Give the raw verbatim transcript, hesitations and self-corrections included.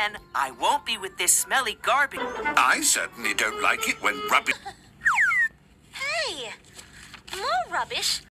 then I won't be with this smelly garbage. I certainly don't like it when rubbish... Hey! More rubbish?